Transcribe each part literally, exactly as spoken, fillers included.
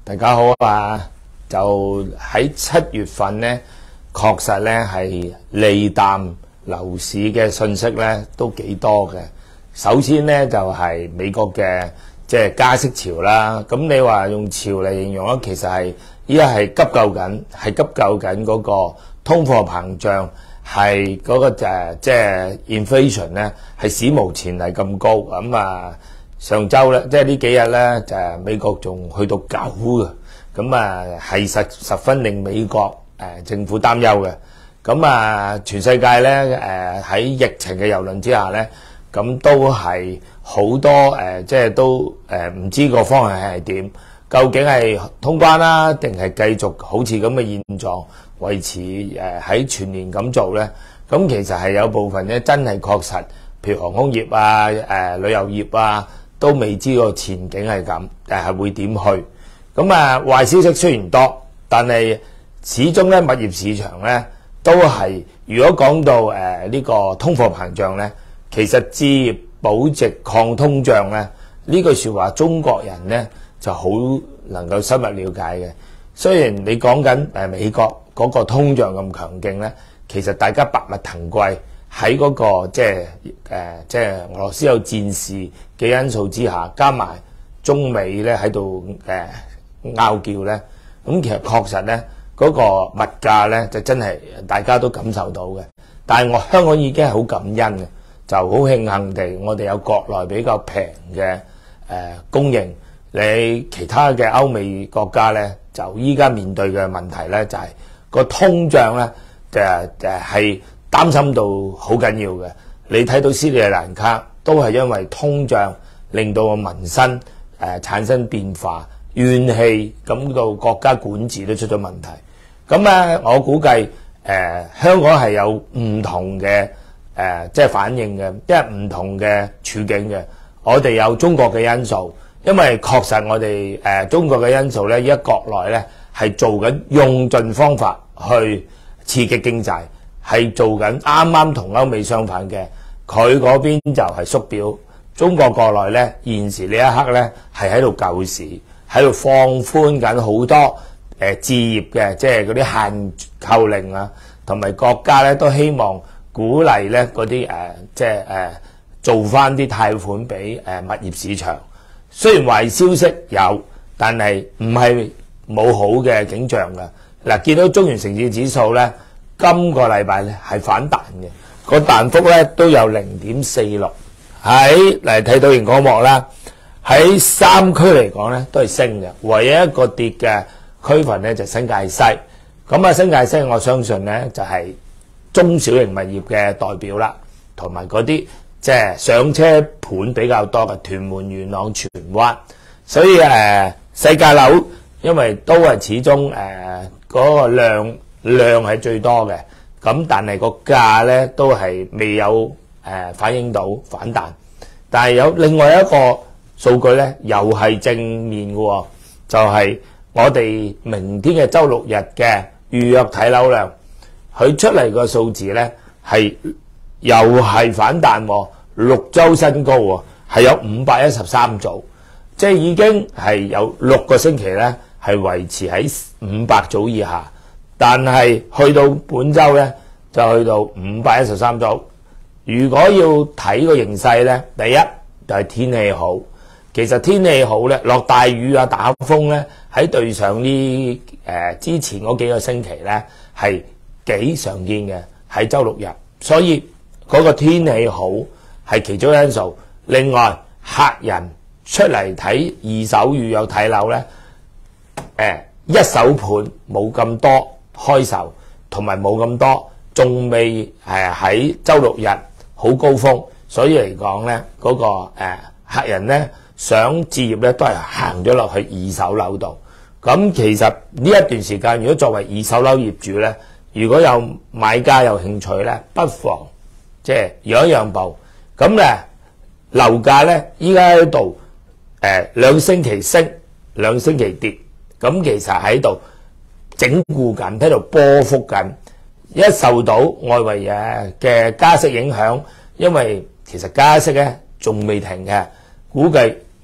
大家好啊！就喺七月份咧，確實咧係利淡樓市嘅信息咧都幾多嘅。首先咧就係、是、美國嘅即係加息潮啦。咁你話用潮嚟形容咧，其實係依家係急救緊，係急救緊嗰個通貨膨脹，係嗰、那個誒即係 inflation 咧係史無前例咁高。咁啊〜上週咧，即係呢幾日咧，就係美國仲去到九嘅，咁啊係實十分令美國誒政府擔憂嘅。咁啊，全世界咧誒喺疫情嘅蹂躪之下咧，咁都係好多誒，即係都誒唔知個方向係點，究竟係通關啦，定係繼續好似咁嘅現狀維持誒喺全年咁做咧？咁其實係有部分咧真係確實，譬如航空業啊、誒旅遊業啊。都未知個前景係咁，誒係會點去？咁啊，壞消息雖然多，但係始終咧物業市場咧都係，如果講到誒呢、呃這個通貨膨脹咧，其實置業保值抗通脹咧呢句説話，中國人咧就好能夠深入了解嘅。雖然你講緊誒美國嗰個通脹咁強勁咧，其實大家百物騰貴。喺嗰、那個即係誒即係俄羅斯有戰事嘅因素之下，加埋中美咧喺度誒拗撬咧，咁其實確實咧嗰、那個物價咧就真係大家都感受到嘅。但係我香港已經係好感恩嘅，就好慶幸地我哋有國內比較平嘅誒供應。你其他嘅歐美國家咧，就依家面對嘅問題咧就係、是、個通脹咧就就係。擔心到好緊要嘅，你睇到斯里蘭卡都係因為通脹令到個民生誒、呃、產生變化、怨氣，咁到國家管治都出咗問題。咁咧，我估計誒、呃、香港係有唔同嘅誒、呃、即係反應嘅，因為唔同嘅處境嘅。我哋有中國嘅因素，因為確實我哋誒、呃、中國嘅因素咧，依家國內咧係做緊用盡方法去刺激經濟。係做緊啱啱同歐美相反嘅，佢嗰邊就係縮表。中國國內咧現時呢一刻咧係喺度救市，喺度放寬緊好多誒、呃、置業嘅，即係嗰啲限購令啊，同埋國家咧都希望鼓勵咧嗰啲誒即係誒、呃、做翻啲貸款俾誒、呃、物業市場。雖然壞消息有，但係唔係冇好嘅景象㗎。嗱，見到中原城市指數咧。今個禮拜咧係反彈嘅，個彈幅咧都有零點四六。喺嚟睇到螢光幕啦，喺三區嚟講咧都係升嘅，唯一一個跌嘅區份咧就係新界西。咁啊，新界西我相信咧就係中小型物業嘅代表啦，同埋嗰啲即係上車盤比較多嘅屯門、元朗、荃灣。所以誒細價樓，因為都係始終誒嗰個量。量係最多嘅，咁但係個價咧都係未有誒、呃、反映到反彈。但係有另外一個數據咧，又係正面嘅喎，就係、是、我哋明天嘅週六日嘅預約睇樓量，佢出嚟個數字咧係又係反彈喎，六週新高喎，係有五百一十三組，即係已經係有六個星期咧係維持喺五百組以下。但係去到本週咧，就去到五百一十三組。如果要睇個形勢咧，第一就係、是、天氣好。其實天氣好咧，落大雨啊、打風咧，喺對上呢誒、呃、之前嗰幾個星期咧係幾常見嘅喺週六日。所以嗰個天氣好係其中因素。另外客人出嚟睇二手預約睇樓咧，誒、呃、一手盤冇咁多。開售同埋冇咁多，仲未誒喺週六日好高峰，所以嚟講咧，嗰、那個誒、呃、客人咧想置業咧都係行咗落去二手樓度。咁其實呢一段時間，如果作為二手樓業主咧，如果有買家有興趣咧，不妨即係讓一讓步。咁咧樓價咧依家喺度誒兩星期升，兩星期跌，咁其實喺度。整固緊，喺度波幅緊，一受到外圍誒嘅加息影響，因為其實加息咧仲未停嘅，估計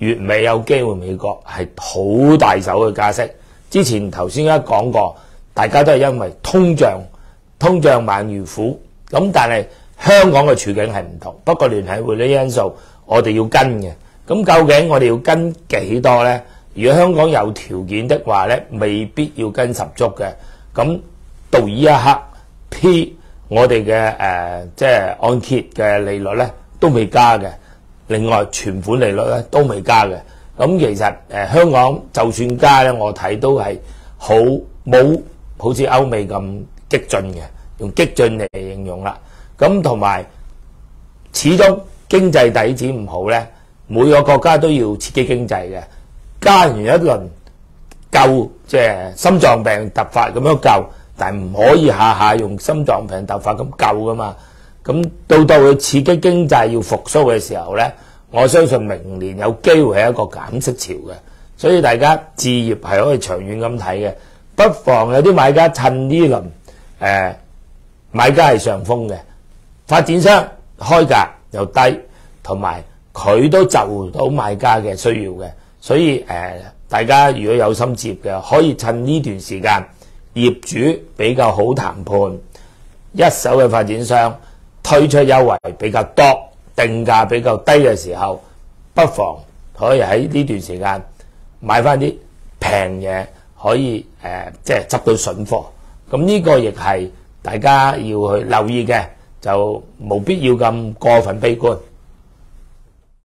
月尾有機會美國係好大手嘅加息。之前頭先一講過，大家都係因為通脹，通脹猛如虎。咁但係香港嘅處境係唔同，不過聯繫匯率因素我哋要跟嘅。咁究竟我哋要跟幾多呢？如果香港有條件的話呢，未必要跟十足嘅。咁到呢一刻 P 我哋嘅誒即係按揭嘅利率呢都未加嘅。另外存款利率咧都未加嘅，咁其實誒、呃、香港就算加咧，我睇都係好冇好似歐美咁激進嘅，用激進嚟形容啦。咁同埋始終經濟底子唔好咧，每個國家都要刺激經濟嘅，加完一輪救即係心臟病突發咁樣救，但係唔可以下下用心臟病突發咁救噶嘛。咁到到佢刺激經濟要復甦嘅時候呢，我相信明年有機會係一個減息潮嘅，所以大家置業係可以長遠咁睇嘅，不妨有啲買家趁呢輪誒買家係上風嘅，發展商開價又低，同埋佢都就到買家嘅需要嘅，所以誒、呃、大家如果有心置業嘅，可以趁呢段時間業主比較好談判，一手嘅發展商推出優惠比較多，定價比較低嘅時候，不妨可以喺呢段時間買翻啲平嘢，可以誒、呃、即係執到筍貨。咁呢個亦係大家要去留意嘅，就冇必要咁過分悲觀。